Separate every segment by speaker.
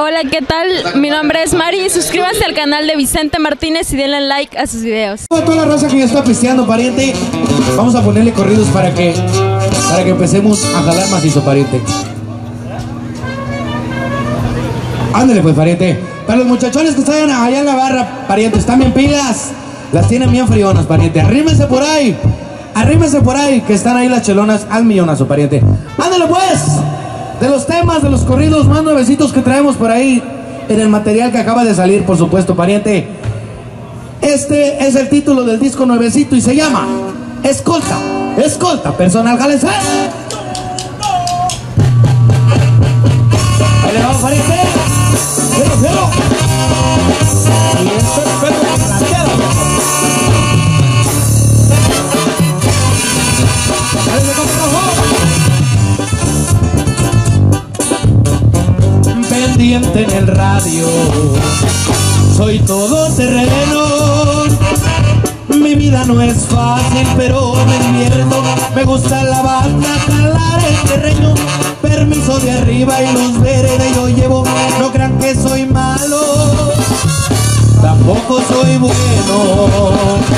Speaker 1: Hola, ¿qué tal? Mi nombre es Mari. Suscríbanse al canal de Vicente Martínez y denle like a sus videos.
Speaker 2: A toda la raza que ya está pisteando, pariente, vamos a ponerle corridos para que empecemos a jalar macizo, pariente. Ándale pues, pariente. Para los muchachones que están allá en la barra, pariente, están bien pilas. Las tienen bien frionas, pariente. Arrímense por ahí, que están ahí las chelonas al millonazo, pariente. Ándale pues. De los temas, de los corridos más nuevecitos que traemos por ahí en el material que acaba de salir, por supuesto, pariente. Este es el título del disco nuevecito y se llama Escolta, Escolta Personal, jálense. Ahí le vamos, pariente. ¡Cielo, cielo! Y esto es perro plateado. ¡Jálense con rojo! Pendiente en el radio, soy todo terreno. Mi vida no es fácil, pero me divierto. Me gusta la banda, calar el terreno. Permiso de arriba y luz verde yo llevo. No crean que soy malo, tampoco soy bueno.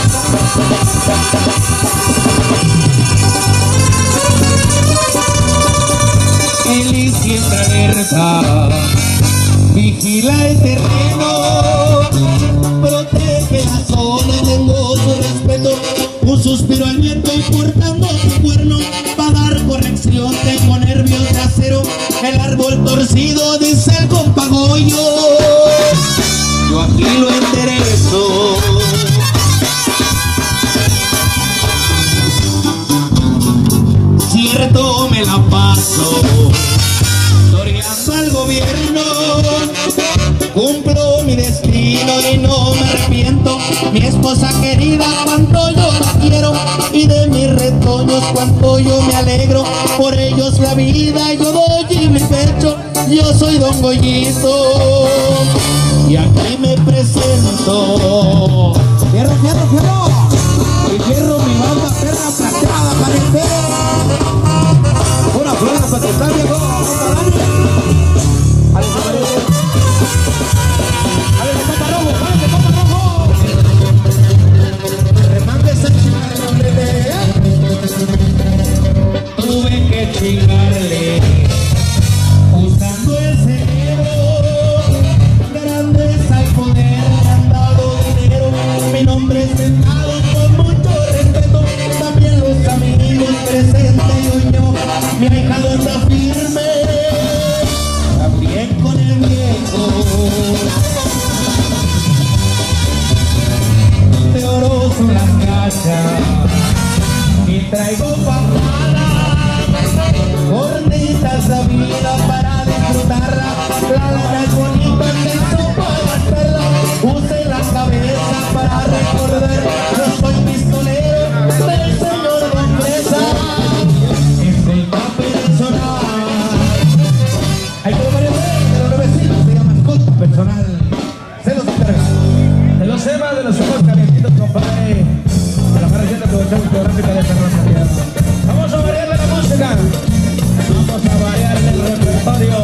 Speaker 2: Él siempre alerta, vigila el terreno, protege la zona, tengo su respeto. Un suspiro al viento y portando su cuerno, para dar corrección tengo nervios de acero. El árbol torcido dice el compa Goyo, yo aquí lo enderezo. Cierto me la paso toreando al gobierno, cumplo mi destino y no me arrepiento. Mi esposa querida, cuánto yo la quiero, y de mis retoños cuánto yo me alegro. Por ellos la vida yo doy mi pecho. Yo soy Don Goyito y aquí me presento. Fierro, fierro, fierro, y fierro mi banda perra plateada, pariente. Una flor para que está viejo. Tuve que chingarle usando el cerebro. Grandes al poder me han dado dinero. Mi nombre es sentado con mucho respeto. También los amigos presentes yo llevo. Mi ahijado está firme, también con el viejo. De oro son las cachas y traigo papada, gorditas a vida para disfrutarla. La lana es bonita, que no puedo hacerla. Use la cabeza para recordar. Yo soy pistolero del señor Don Fresa. Escolta personal. Hay que variar de los nuevecitos, se llama Escolta Personal. Se los encarga. De los Eva, de los ojos calientitos, compadre. De la parrilleta producción geográfica de Fernando Santiago. Vamos a variarle la música. Vamos a variarle el repertorio.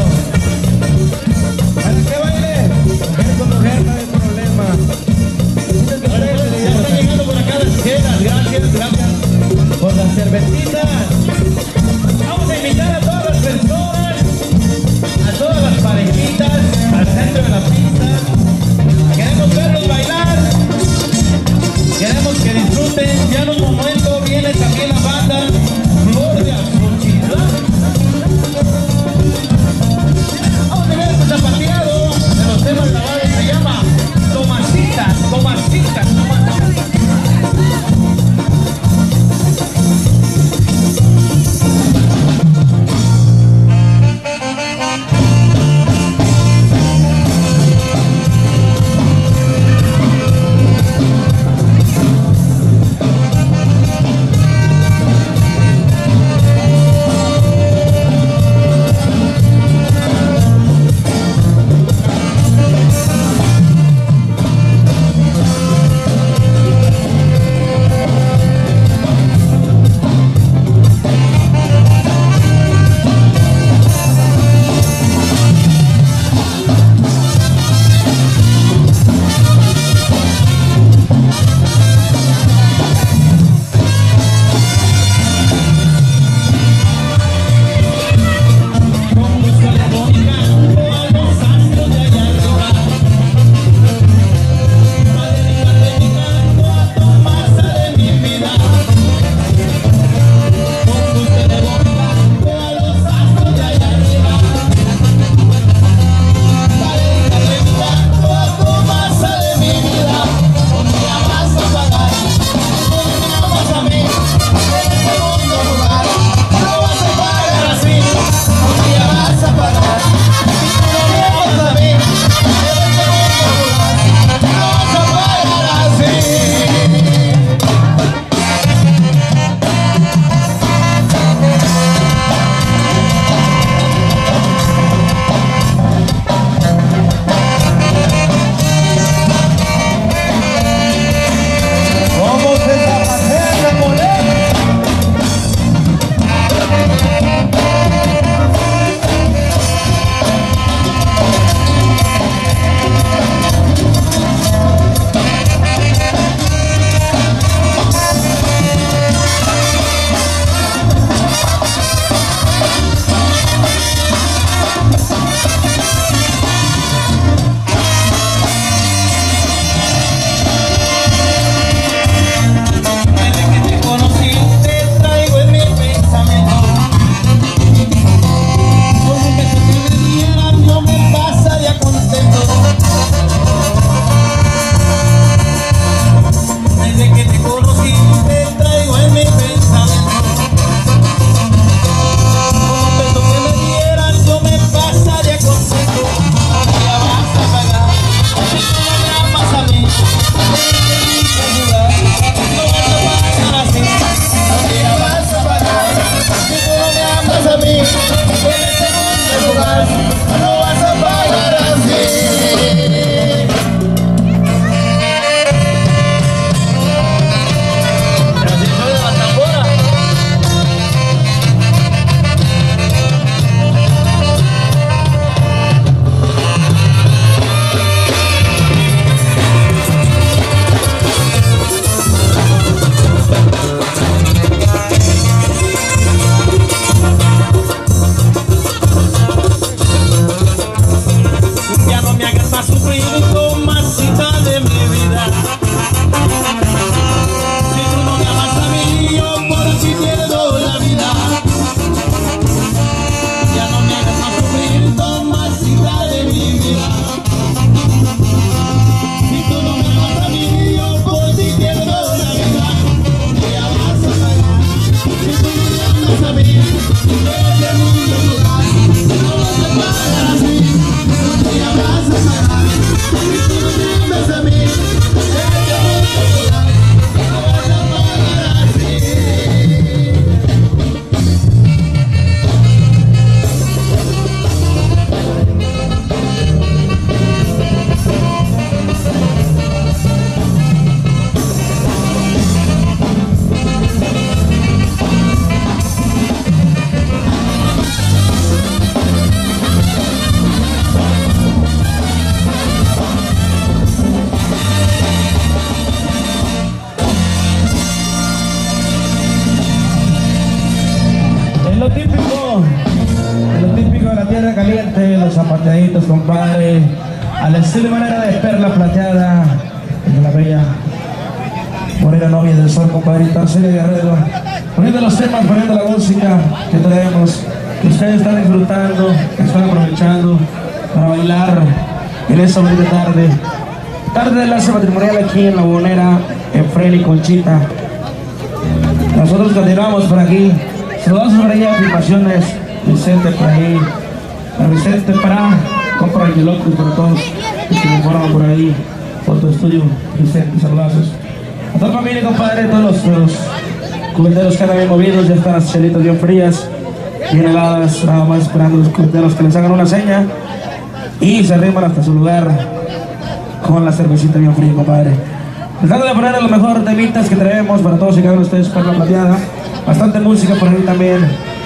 Speaker 2: Lo típico de la tierra caliente, los zapateaditos, compadre, al estilo y manera de Perla Plateada, de la bella morena novia del sol, compadrita Celia Guerrero, poniendo los temas, poniendo la música que traemos, que ustedes están disfrutando, que están aprovechando para bailar en esta bonita tarde de enlace matrimonial aquí en La Bombonera, en Freddy Conchita. Nosotros continuamos por aquí. Saludos por ahí a Filmaciones, Vicente por ahí, a Vicente para compra el loco y por todos los que me forman por ahí, Foto Estudio, Vicente, saludazos. A toda la familia, compadre, todos los cubeteros que andan bien movidos, ya están las chelitas bien frías, bien heladas, nada más esperando los cubeteros que les hagan una seña y se arriman hasta su lugar con la cervecita bien fría, compadre. Tratando de poner los mejores temitas que traemos para todos y cada uno de ustedes, Perla Plateada. Bastante música por ahí también.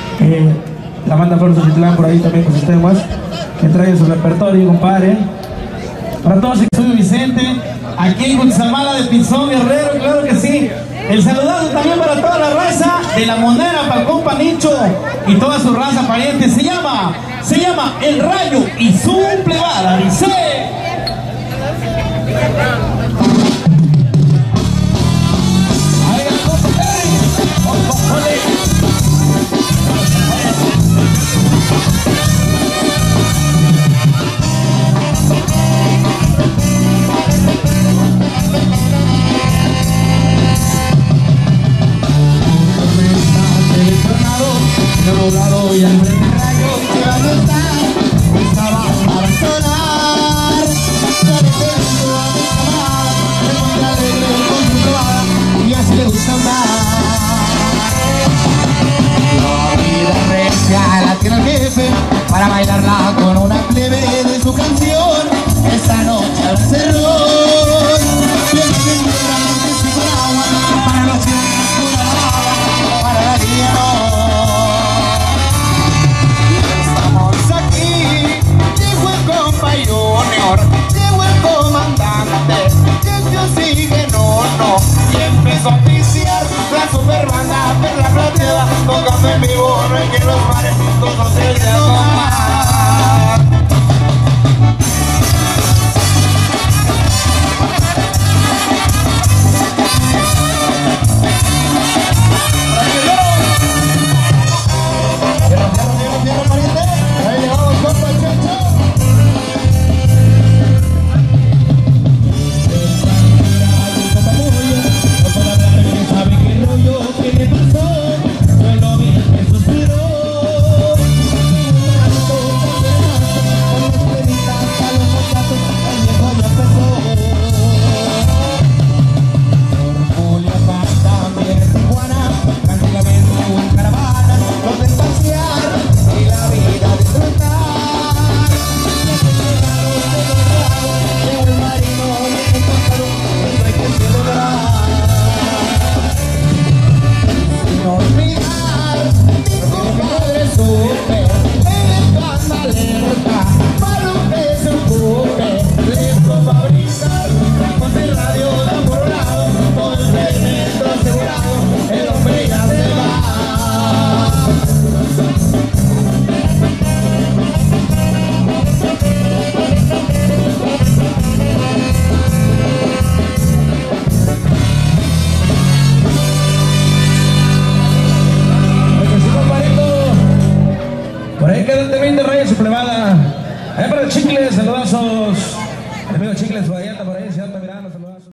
Speaker 2: La banda Flores de Citlán por ahí también con sus temas que traen su repertorio, compadre. Para todos, soy Vicente, aquí en Gonzamala de Pinzón Guerrero, claro que sí. El saludazo también para toda la raza de La Monera, para el compa Nicho y toda su raza pariente. Se llama El Rayo y su plebada, dice. Enamorado y al ver el rayo que va a estar, estaba para sonar. Yo le tengo a mi camarada, me pone alegre con su probada y así le gusta andar. La vida recia la tiene el jefe para bailarla con una plebe de su canción. Esta noche al cerrón, viene seguramente sin agua para los cielos con la lavada, para la guía no. Llegó el comandante, y oxígeno no, y empezó a oficiar la super banda Perla Plateada, tocando en vivo, no hay que los pares, todos se le tomar. Para el Chicles, saludazos. El amigo Chicles, por ahí anda por ahí, se anda mirando, saludazos.